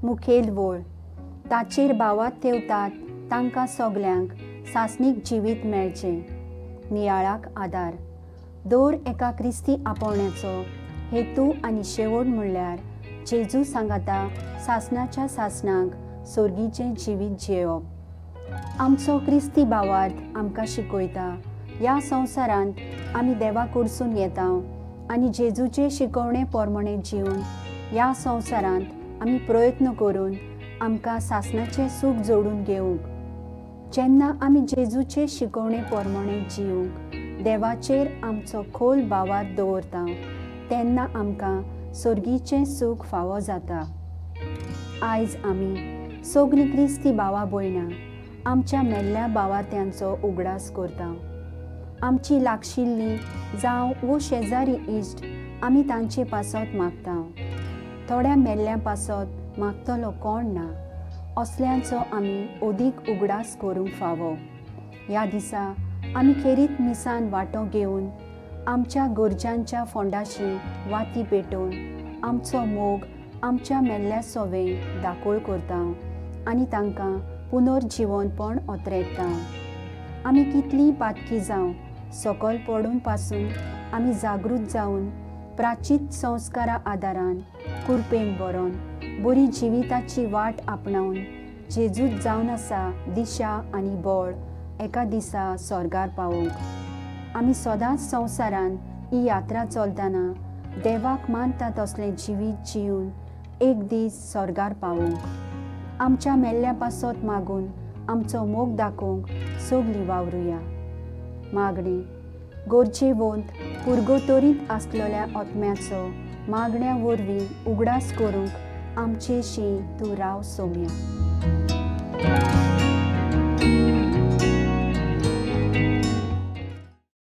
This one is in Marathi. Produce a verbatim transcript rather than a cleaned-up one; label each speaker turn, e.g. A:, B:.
A: मुखेल वळ ताचेर भावात तेवतात तांकां सगल्यांक सासणीक जिवीत मेळचें, नियाळाक आदार। दर एका क्रिस्ती आपोवण्याचो हेतू आनी शेवट म्हणल्यार जेजू सांगाता सासणाच्या सासणाक सोर्गीचें जिवीत जियेवप। आमचो क्रिस्ती भावार्थ आमकां शिकयता ह्या संवसारांत आमी देवा कडसून येता आनी जेजूचे शिकवणे पोरमणे जिवन ह्या संवसारांत आमी प्रयत्न करून आमकां सासणाचें सूख जोडून घेवंक। जेन्ना आमी जेजूचे शिकवणे पोरमणे जिवंक देवाचेर आमचो खोल भावार्थ दवरता तेन्ना आमकां सोर्गीचें सूख फावो जाता। आयज आमी सगलीं क्रिस्ती भावां भयणां आमच्या मेल्ल्या भावार्थ्यांचो उगडास करता। आमची लागशिल्लीं जावं वो शेजारी इश्ट आमी तांचे पासत मागता। थोड्या मेल्ल्या पासत मागतलो कोण ना, असल्यांचो आमी ओदीक उगडास करूंक फावो। ह्या दिसा आमी खेरीत मिसान वांटो घेवन आमच्या गरजांच्या फोंडाशी वाती पेटोवन आमचो मोग आमच्या मेल्ल्या सोवेक दाखोळ करता आनी तांकां पुनर्जिवनपण ओतरेकता। आमी कितलीं पातकी जावं सकल पडून पासून आमी जागृत जावन प्राचीत संस्कारा आदारान कुरपेन बरोवन बरी जिविताची वाट आपणावन जेजूत जावन आसा दिशा आनी बळ एका दिसा स्वर्गार पावोंक। आमी सदांच संवसारान ही यात्रा चलतना देवाक मानता तसलें जिवीत जिवन एक दीस स्वर्गार पावोंक। आमच्या मेल्ल्या पासत मागून आमचो मोग दाखोवंक सगलीं वावरुया। मागणें गरजे वंत पुर्गोतोरींत आसलेल्या आत्म्याचो मागण्या वरवीं उगडास करूंक आमचेशी तूं राव सोम्या।